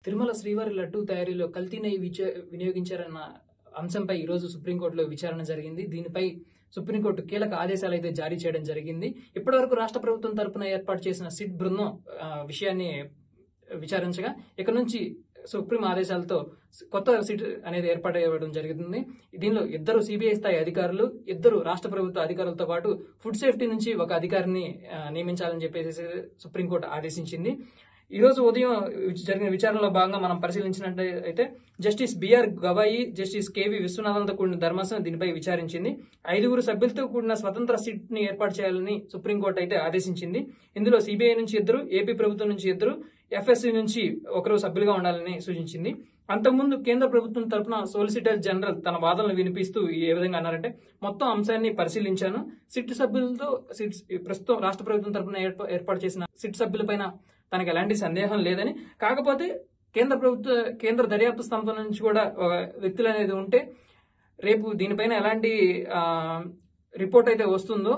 తిరుమల శ్రీవారి లడ్డూ తయారీలో కల్తీ నెయ్యి వినియోగించారన్న అంశంపై ఈరోజు సుప్రీంకోర్టులో విచారణ జరిగింది. దీనిపై సుప్రీంకోర్టు కీలక ఆదేశాలు అయితే జారీ చేయడం జరిగింది. ఇప్పటివరకు రాష్ట్ర ప్రభుత్వం తరపున ఏర్పాటు చేసిన సిట్ బృందం విషయాన్ని విచారించగా ఇక నుంచి సుప్రీం ఆదేశాలతో కొత్త సిట్ అనేది ఏర్పాటు అవ్వడం జరుగుతుంది. దీనిలో ఇద్దరు సిబిఐ స్థాయి అధికారులు, ఇద్దరు రాష్ట్ర ప్రభుత్వ అధికారులతో పాటు ఫుడ్ సేఫ్టీ నుంచి ఒక అధికారిని నియమించాలని చెప్పేసి సుప్రీంకోర్టు ఆదేశించింది. ఈ రోజు ఉదయం జరిగిన విచారణలో భాగంగా మనం పరిశీలించినట్లయితే justice BR Gavai, justice KV విశ్వనాథన్తో కూడిన ధర్మాసనం దీనిపై విచారించింది. 5 సభ్యులతో కూడిన స్వతంత్ర సిట్ ని ఏర్పాటు చేయాలని సుప్రీంకోర్టు అయితే ఆదేశించింది. ఇందులో సిబిఐ నుంచి 2, ఏపీ ప్రభుత్వం నుంచి 2, ఎఫ్ఎస్సి నుంచి 1 సభ్యులుగా ఉండాలని సూచించింది. అంతకుముందు కేంద్ర ప్రభుత్వం తరపున సోలిసిటర్ జనరల్ తన వాదనలు వినిపిస్తూ ఏ విధంగా అన్నారంటే, మొత్తం అంశాన్ని పరిశీలించాను. సిట్ సభ్యులతో ప్రస్తుతం రాష్ట్ర ప్రభుత్వం తరపున ఏర్పాటు చేసిన సిట్ సభ్యులపైన తనకు ఎలాంటి సందేహం లేదని, కాకపోతే కేంద్ర దర్యాప్తు సంస్థ నుంచి కూడా వ్యక్తులు అనేది ఉంటే రేపు దీనిపైన ఎలాంటి రిపోర్ట్ అయితే వస్తుందో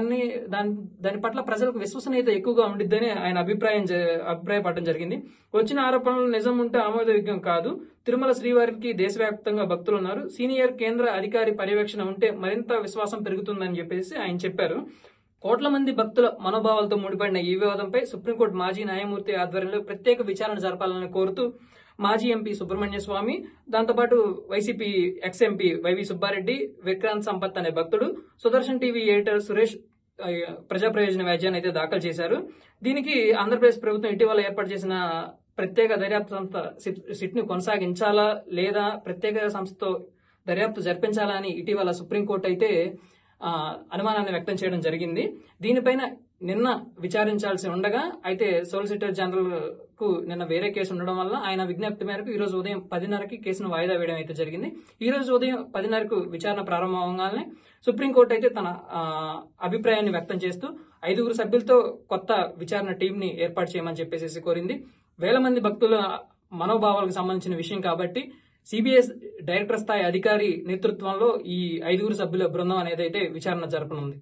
దాని పట్ల ప్రజలకు విశ్వసనీయత ఎక్కువగా ఉండిద్దని ఆయన అభిప్రాయపడడం జరిగింది. వచ్చిన ఆరోపణలు నిజం ఉంటే ఆమోదయోగ్యం కాదు. తిరుమల శ్రీవారికి దేశవ్యాప్తంగా భక్తులు ఉన్నారు. సీనియర్ కేంద్ర అధికారి పర్యవేక్షణ ఉంటే మరింత విశ్వాసం పెరుగుతుందని చెప్పేసి ఆయన చెప్పారు. కోట్ల మంది భక్తుల మనోభావాలతో ముడిపడిన ఈ వివాదంపై సుప్రీంకోర్టు మాజీ న్యాయమూర్తి ఆధ్వర్యంలో ప్రత్యేక విచారణ జరపాలని కోరుతూ మాజీ ఎంపీ సుబ్రహ్మణ్య స్వామి, దాంతోపాటు YCP ex MP YV Subba Reddy, Vikrant Sampath అనే భక్తుడు, సుదర్శన్ టీవీ ఎడిటర్ సురేష్ ప్రజా ప్రయోజన వ్యాజ్యాన్ని అయితే దాఖలు చేశారు. దీనికి ఆంధ్రప్రదేశ్ ప్రభుత్వం ఇటీవల ఏర్పాటు చేసిన ప్రత్యేక దర్యాప్తు సంస్థ సిట్ ను కొనసాగించాలా లేదా ప్రత్యేక సంస్థతో దర్యాప్తు జరిపించాలా అని ఇటీవల సుప్రీంకోర్టు అయితే అనుమానాన్ని వ్యక్తం చేయడం జరిగింది. దీనిపైన నిన్న విచారించాల్సి ఉండగా అయితే సోలిసిటర్ జనరల్ కు నిన్న వేరే కేసు ఉండడం వల్ల ఆయన విజ్ఞప్తి మేరకు ఈ రోజు ఉదయం 10:30కి కేసును వాయిదా వేయడం అయితే జరిగింది. ఈ రోజు ఉదయం 10:30కు విచారణ ప్రారంభంగానే సుప్రీంకోర్టు అయితే తన అభిప్రాయాన్ని వ్యక్తం చేస్తూ 5 సభ్యులతో కొత్త విచారణ టీం ని ఏర్పాటు చేయమని చెప్పేసి కోరింది. వేల మంది భక్తుల మనోభావాలకు సంబంధించిన విషయం కాబట్టి సిబిఐ డైరెక్టర్ స్థాయి అధికారి నేతృత్వంలో ఈ 5 సభ్యుల బృందం అనేది అయితే విచారణ జరపనుంది.